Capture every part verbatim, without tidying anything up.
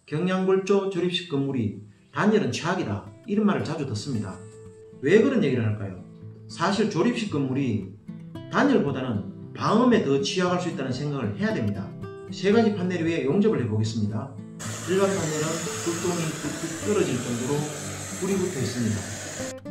경량골조 조립식 건물이 단열은 최악이다, 이런 말을 자주 듣습니다. 왜 그런 얘기를 할까요? 사실 조립식 건물이 단열보다는 방음에 더 취약할 수 있다는 생각을 해야 됩니다. 세 가지 판넬 위에 용접을 해보겠습니다. 일반 판넬은 불똥이 뚝뚝 떨어질 정도로 불이 붙어 있습니다.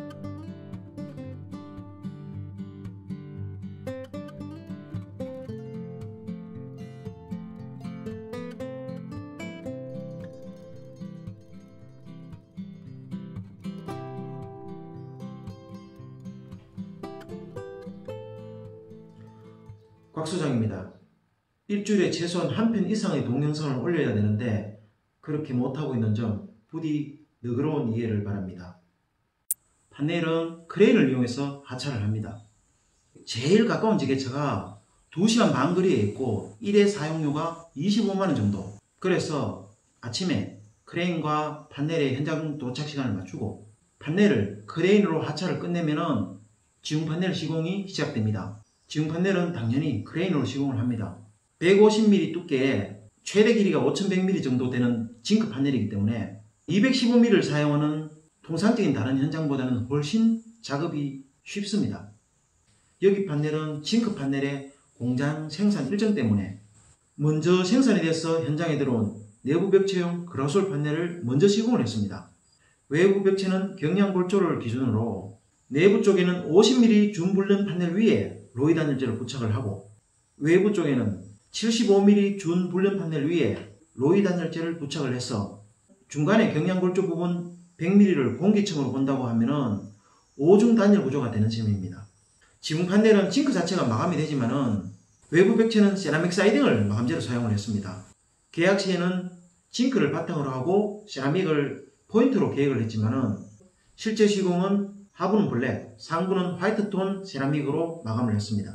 곽 소장입니다. 일주일에 최소한 한 편 이상의 동영상을 올려야 되는데 그렇게 못하고 있는 점 부디 너그러운 이해를 바랍니다. 판넬은 크레인을 이용해서 하차를 합니다. 제일 가까운 지게차가 두 시간 반 거리에 있고 일 회 사용료가 이십오만 원 정도. 그래서 아침에 크레인과 판넬의 현장 도착 시간을 맞추고 판넬을 크레인으로 하차를 끝내면 지붕 판넬 시공이 시작됩니다. 지붕 판넬은 당연히 크레인으로 시공을 합니다. 백오십 밀리미터 두께에 최대 길이가 오천백 밀리미터 정도 되는 징크 판넬이기 때문에 이백십오 밀리미터를 사용하는 통상적인 다른 현장보다는 훨씬 작업이 쉽습니다. 여기 판넬은 징크 판넬의 공장 생산 일정 때문에 먼저 생산이 돼서 현장에 들어온 내부 벽체용 그라솔 판넬을 먼저 시공을 했습니다. 외부 벽체는 경량골조를 기준으로 내부 쪽에는 오십 밀리미터 준불륜 판넬 위에 로이 단열재를 부착을 하고 외부 쪽에는 칠십오 밀리미터 준불륜 판넬 위에 로이 단열재를 부착을 해서 중간에 경량골조 부분 백 밀리미터를 공기층으로 본다고 하면은 오중 단열 구조가 되는 셈입니다. 지붕 판넬은 징크 자체가 마감이 되지만은 외부 벽체는 세라믹 사이딩을 마감재로 사용을 했습니다. 계약 시에는 징크를 바탕으로 하고 세라믹을 포인트로 계획을 했지만은 실제 시공은 하부는 블랙, 상부는 화이트톤 세라믹으로 마감을 했습니다.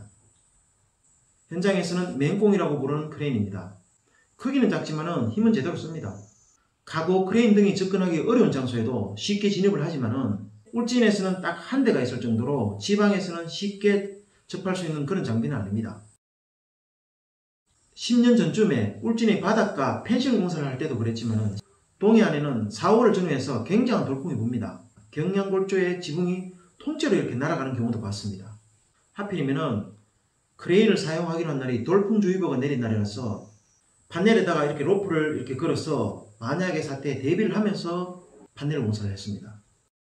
현장에서는 맨꽁이라고 부르는 크레인입니다. 크기는 작지만은 힘은 제대로 씁니다. 카고 크레인 등이 접근하기 어려운 장소에도 쉽게 진입을 하지만은 울진에서는 딱 한 대가 있을 정도로 지방에서는 쉽게 접할 수 있는 그런 장비는 아닙니다. 십 년 전쯤에 울진의 바닷가 펜션 공사를 할 때도 그랬지만은 동해안에는 사월을 전후해서 굉장한 돌풍이 붑니다. 경량골조의 지붕이 통째로 이렇게 날아가는 경우도 봤습니다. 하필이면은 크레인을 사용하기로 한 날이 돌풍주의보가 내린 날이라서 판넬에다가 이렇게 로프를 이렇게 걸어서 만약의 사태에 대비를 하면서 판넬 공사를 했습니다.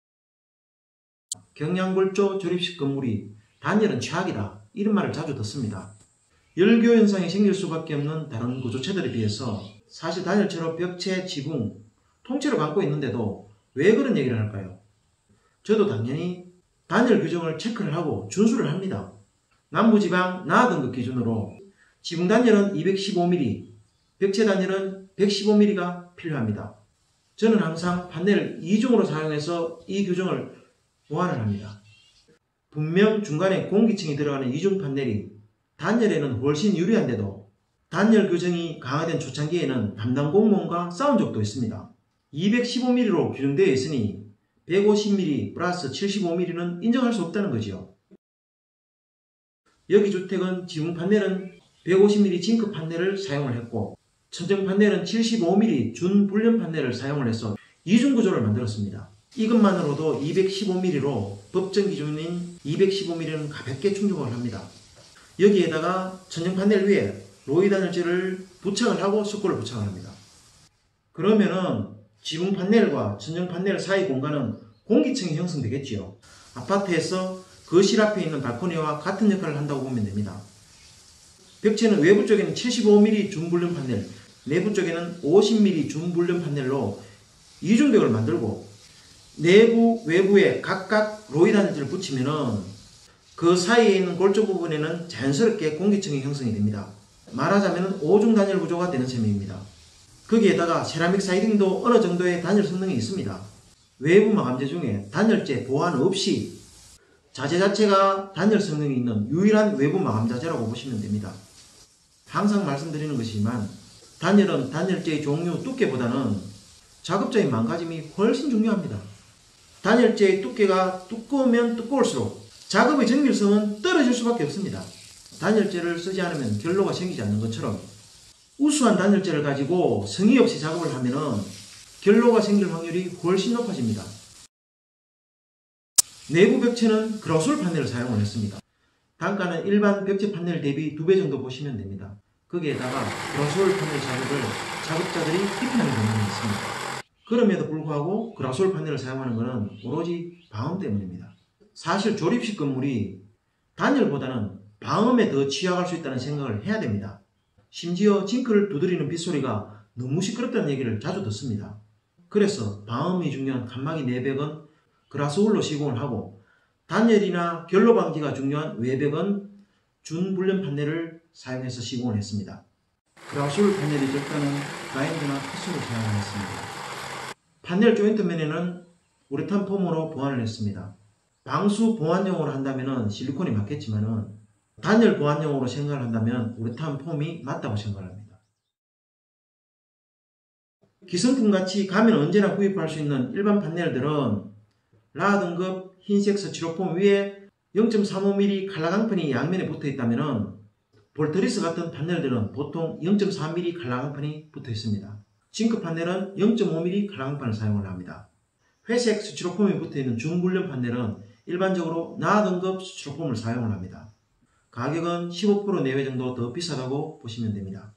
경량골조 조립식 건물이 단열은 최악이다, 이런 말을 자주 듣습니다. 열교 현상이 생길 수밖에 없는 다른 구조체들에 비해서 사실 단열체로 벽체, 지붕 통째로 감고 있는데도 왜 그런 얘기를 할까요? 저도 당연히 단열 규정을 체크를 하고 준수를 합니다. 남부지방 나등급 기준으로 지붕 단열은 이백십오 밀리미터, 벽체 단열은 백십오 밀리미터가 필요합니다. 저는 항상 판넬을 이중으로 사용해서 이 규정을 보완을 합니다. 분명 중간에 공기층이 들어가는 이중 판넬이 단열에는 훨씬 유리한데도 단열 규정이 강화된 초창기에는 담당 공무원과 싸운 적도 있습니다. 이백십오 밀리미터로 규정되어 있으니 백오십 밀리미터 플러스 칠십오 밀리미터는 인정할 수 없다는 거지요. 여기 주택은 지붕 판넬은 백오십 밀리미터 징크 판넬을 사용을 했고 천정 판넬은 칠십오 밀리미터 준불륜 판넬을 사용을 해서 이중 구조를 만들었습니다. 이것만으로도 이백십오 밀리미터로 법정 기준인 이백십오 밀리미터는 가볍게 충족을 합니다. 여기에다가 천정 판넬 위에 로이 단열재를 부착을 하고 석고를 부착을 합니다. 그러면은 지붕 판넬과 천정 판넬 사이 공간은 공기층이 형성되겠지요. 아파트에서 거실 앞에 있는 발코니와 같은 역할을 한다고 보면 됩니다. 벽체는 외부 쪽에는 칠십오 밀리미터 준불륜 판넬, 내부 쪽에는 오십 밀리미터 준불륜 판넬로 이중벽을 만들고 내부, 외부에 각각 로이 단열재를 붙이면은 그 사이에 있는 골조 부분에는 자연스럽게 공기층이 형성이 됩니다. 말하자면 오중 단열 구조가 되는 셈입니다. 거기에다가 세라믹 사이딩도 어느 정도의 단열 성능이 있습니다. 외부 마감재 중에 단열재 보완 없이 자재 자체가 단열 성능이 있는 유일한 외부 마감 자재라고 보시면 됩니다. 항상 말씀드리는 것이지만 단열은 단열재의 종류, 두께보다는 작업자의 망가짐이 훨씬 중요합니다. 단열재의 두께가 두꺼우면 두꺼울수록 작업의 정밀성은 떨어질 수밖에 없습니다. 단열재를 쓰지 않으면 결로가 생기지 않는 것처럼 우수한 단열재를 가지고 성의 없이 작업을 하면은 결로가 생길 확률이 훨씬 높아집니다. 내부 벽체는 그라솔 판넬을 사용을 했습니다. 단가는 일반 벽체 판넬 대비 두 배 정도 보시면 됩니다. 거기에다가 그라솔 판넬 작업을 작업자들이 기피하는 경우가 있습니다. 그럼에도 불구하고 그라솔 판넬을 사용하는 것은 오로지 방음 때문입니다. 사실 조립식 건물이 단열보다는 방음에 더 취약할 수 있다는 생각을 해야 됩니다. 심지어 징크를 두드리는 빗소리가 너무 시끄럽다는 얘기를 자주 듣습니다. 그래서 방음이 중요한 칸막이 내벽은 그라솔로 시공을 하고 단열이나 결로 방지가 중요한 외벽은 준불륜 판넬을 사용해서 시공을 했습니다. 그라솔 판넬이 적다는 그라인드나 피스를 사용했습니다. 판넬 조인트 면에는 우레탄 폼으로 보완을 했습니다. 방수 보완용으로 한다면 실리콘이 맞겠지만 단열 보완용으로 생각을 한다면 우레탄 폼이 맞다고 생각합니다. 기성품같이 가면 언제나 구입할 수 있는 일반 판넬들은 라 등급 흰색 스티로폼 위에 영 점 삼오 밀리미터 칼라강판이 양면에 붙어 있다면 볼트리스 같은 판넬들은 보통 영 점 사 밀리미터 칼라강판이 붙어 있습니다. 징크 판넬은 영 점 오 밀리미터 칼라강판을 사용을 합니다. 회색 스티로폼이 붙어 있는 준불륜 판넬은 일반적으로 나 등급 스티로폼을 사용을 합니다. 가격은 십오 퍼센트 내외 정도 더 비싸다고 보시면 됩니다.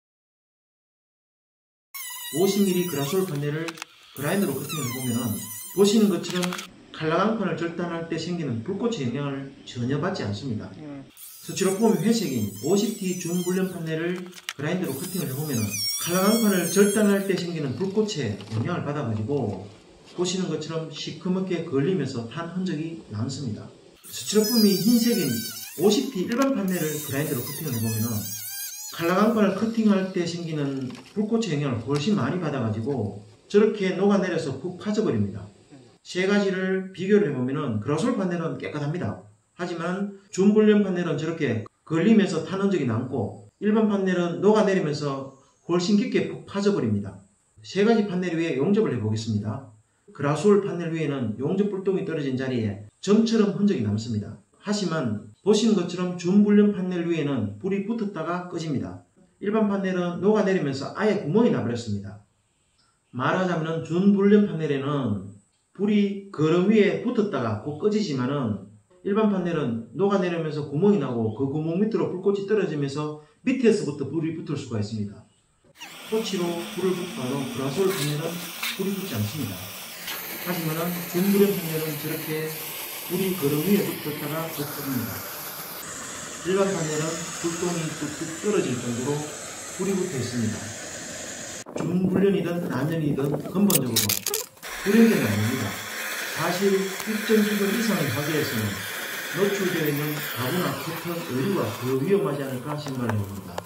오십 밀리미터 그라솔 판넬을 그라인더로 커팅을 해보면 보시는 것처럼 칼라강판을 절단할 때 생기는 불꽃의 영향을 전혀 받지 않습니다. 스티로폼이 회색인 오십 티 준불륜 판넬을 그라인더로 커팅을 해보면 칼라강판을 절단할 때 생기는 불꽃의 영향을 받아가지고 보시는 것처럼 시커멓게 걸리면서 탄 흔적이 남습니다. 스티로폼이 흰색인 오십 티 일반 판넬을 그라인더로 커팅을 해보면 칼라강판을 커팅할 때 생기는 불꽃의 영향을 훨씬 많이 받아가지고 저렇게 녹아내려서 푹 파져버립니다. 세 가지를 비교를 해보면 그라솔 판넬은 깨끗합니다. 하지만 준불륜 판넬은 저렇게 걸리면서 탄 흔적이 남고 일반 판넬은 녹아내리면서 훨씬 깊게 푹 파져버립니다. 세 가지 판넬 위에 용접을 해보겠습니다. 그라솔 판넬 위에는 용접 불똥이 떨어진 자리에 점처럼 흔적이 남습니다. 하지만 보시는 것처럼 준불륜 판넬 위에는 불이 붙었다가 꺼집니다. 일반 판넬은 녹아내리면서 아예 구멍이 나버렸습니다. 말하자면 준불륜 판넬에는 불이 거름 위에 붙었다가 곧 꺼지지만은 일반 판넬은 녹아내리면서 구멍이 나고 그 구멍 밑으로 불꽃이 떨어지면서 밑에서부터 불이 붙을 수가 있습니다. 토치로 불을 붙여도 그라솔 판넬은 불이 붙지 않습니다. 하지만 준불륜 판넬은 저렇게 불이 거름 위에 붙었다가 곧 꺼집니다. 일반 판넬은 불똥이 뚝뚝 떨어질 정도로 불이 붙어 있습니다. 준불륜이든 난연이든 근본적으로 불연계는 아닙니다. 사실 일정 기준 이상의 화재에서는 노출되어 있는 가구나 커튼, 의류가 더 위험하지 않을까 생각을 해봅니다.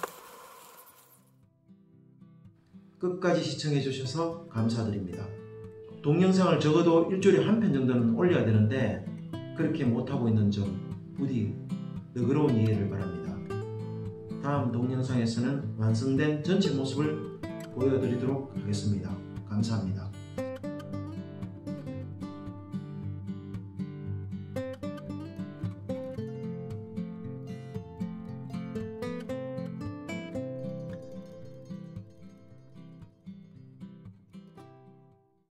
끝까지 시청해 주셔서 감사드립니다. 동영상을 적어도 일주일에 한 편 정도는 올려야 되는데 그렇게 못하고 있는 점 부디 너그러운 이해를 바랍니다. 다음 동영상에서는 완성된 전체 모습을 보여드리도록 하겠습니다. 감사합니다.